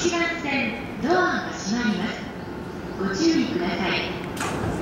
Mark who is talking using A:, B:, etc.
A: 1番線ドアが閉まります。ご注意ください。